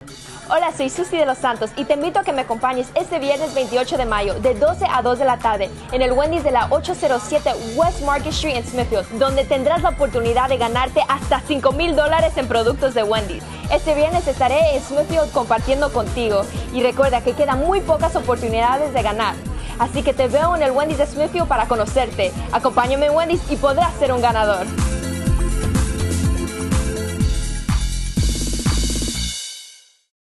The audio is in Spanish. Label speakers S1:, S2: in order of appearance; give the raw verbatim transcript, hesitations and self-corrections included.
S1: Hola, soy Susi de los Santos y te invito a que me acompañes este viernes veintiocho de mayo de doce a dos de la tarde en el Wendy's de la ochocientos siete West Market Street en Smithfield, donde tendrás la oportunidad de ganarte hasta cinco mil dólares en productos de Wendy's. Este viernes estaré en Smithfield compartiendo contigo y recuerda que quedan muy pocas oportunidades de ganar. Así que te veo en el Wendy's de Smithfield para conocerte. Acompáñame en Wendy's y podrás ser un ganador.